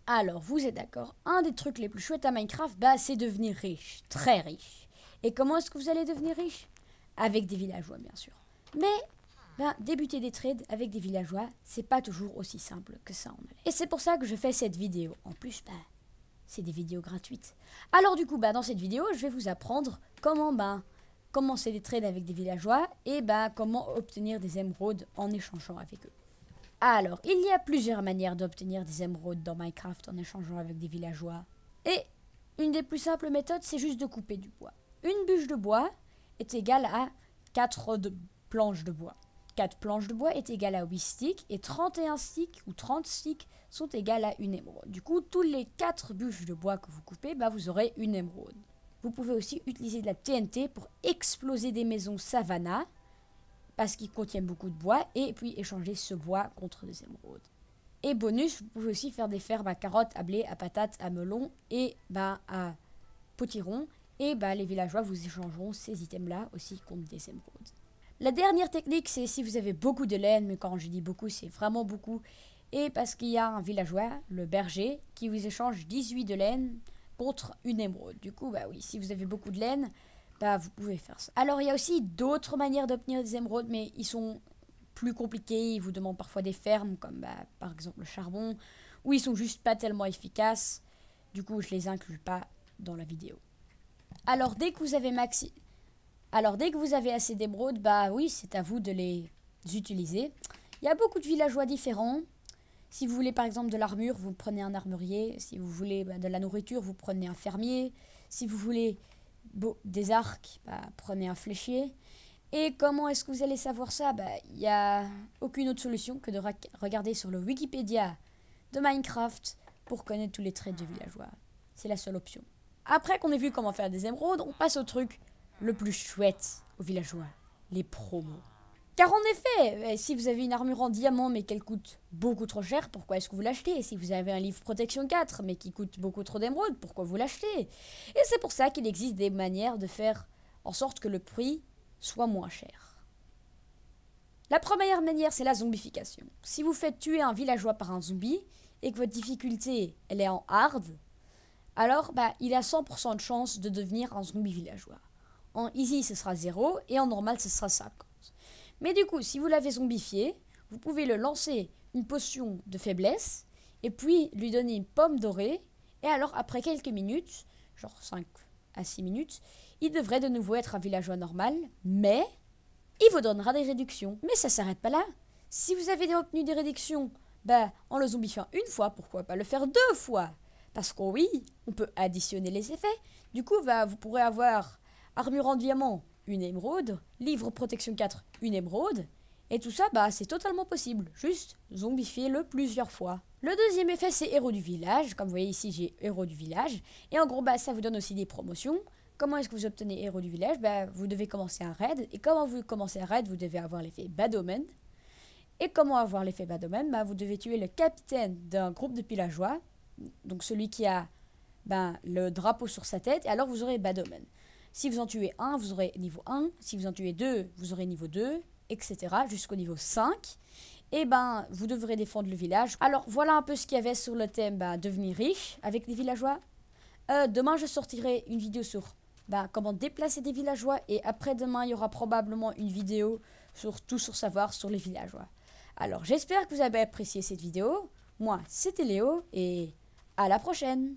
Alors, vous êtes d'accord, un des trucs les plus chouettes à Minecraft, bah, c'est devenir riche, très riche. Et comment est-ce que vous allez devenir riche? Avec des villageois, bien sûr. Mais, ben, débuter des trades avec des villageois, c'est pas toujours aussi simple que ça en est. Et c'est pour ça que je fais cette vidéo. En plus, bah, c'est des vidéos gratuites. Alors du coup, bah, dans cette vidéo, je vais vous apprendre comment, commencer des trades avec des villageois et comment obtenir des émeraudes en échangeant avec eux. Alors, il y a plusieurs manières d'obtenir des émeraudes dans Minecraft en échangeant avec des villageois. Et une des plus simples méthodes, c'est juste de couper du bois. Une bûche de bois est égale à 4 planches de bois. 4 planches de bois est égale à 8 sticks et 31 sticks ou 30 sticks sont égales à une émeraude. Du coup, tous les 4 bûches de bois que vous coupez, vous aurez une émeraude. Vous pouvez aussi utiliser de la TNT pour exploser des maisons savannah parce qu'ils contiennent beaucoup de bois et puis échanger ce bois contre des émeraudes. Et bonus, vous pouvez aussi faire des fermes à carottes, à blé, à patates, à melons et à potirons. Et les villageois vous échangeront ces items-là aussi contre des émeraudes. La dernière technique, c'est si vous avez beaucoup de laine, mais quand je dis beaucoup, c'est vraiment beaucoup. Et parce qu'il y a un villageois, le berger, qui vous échange 18 de laine contre une émeraude. Du coup, oui, si vous avez beaucoup de laine, vous pouvez faire ça. Alors, il y a aussi d'autres manières d'obtenir des émeraudes, mais ils sont plus compliqués. Ils vous demandent parfois des fermes, comme par exemple le charbon, ou ils sont juste pas tellement efficaces. Du coup, je les inclus pas dans la vidéo. Alors, dès que vous avez assez d'émeraudes, oui, c'est à vous de les utiliser. Il y a beaucoup de villageois différents. Si vous voulez par exemple de l'armure, vous prenez un armurier. Si vous voulez de la nourriture, vous prenez un fermier. Si vous voulez des arcs, prenez un fléchier. Et comment est-ce que vous allez savoir ça? Il n'y a aucune autre solution que de regarder sur le Wikipédia de Minecraft pour connaître tous les traits de villageois. C'est la seule option. Après qu'on ait vu comment faire des émeraudes, on passe au truc le plus chouette aux villageois, les promos. Car en effet, si vous avez une armure en diamant mais qu'elle coûte beaucoup trop cher, pourquoi est-ce que vous l'achetez? Si vous avez un livre protection 4 mais qui coûte beaucoup trop d'émeraudes, pourquoi vous l'achetez? Et c'est pour ça qu'il existe des manières de faire en sorte que le prix soit moins cher. La première manière, c'est la zombification. Si vous faites tuer un villageois par un zombie et que votre difficulté elle est en hard, alors il a 100% de chance de devenir un zombie villageois. En easy, ce sera 0 et en normal, ce sera 50. Mais du coup, si vous l'avez zombifié, vous pouvez le lancer une potion de faiblesse et puis lui donner une pomme dorée. Et alors, après quelques minutes, genre 5 à 6 minutes, il devrait de nouveau être un villageois normal, mais il vous donnera des réductions. Mais ça ne s'arrête pas là. Si vous avez obtenu des réductions en le zombifiant une fois, pourquoi pas le faire 2 fois? Parce que oui, on peut additionner les effets. Du coup, vous pourrez avoir armure en diamant, une émeraude, livre protection 4, une émeraude. Et tout ça, c'est totalement possible. Juste zombifiez-le plusieurs fois. Le deuxième effet, c'est héros du village. Comme vous voyez ici, j'ai héros du village. Et en gros, ça vous donne aussi des promotions. Comment est-ce que vous obtenez héros du village? Vous devez commencer un raid. Et comment vous commencez un raid? Vous devez avoir l'effet Bad Omen. Et comment avoir l'effet Bad Omen? Vous devez tuer le capitaine d'un groupe de villageois. Donc celui qui a le drapeau sur sa tête. Et alors vous aurez Bad Omen. Si vous en tuez un, vous aurez niveau 1. Si vous en tuez 2, vous aurez niveau 2, etc. jusqu'au niveau 5. Et vous devrez défendre le village. Alors voilà un peu ce qu'il y avait sur le thème devenir riche avec les villageois. Demain, je sortirai une vidéo sur comment déplacer des villageois. Et après-demain, il y aura probablement une vidéo sur tout sur savoir sur les villageois. Alors j'espère que vous avez apprécié cette vidéo. Moi, c'était Léo et à la prochaine.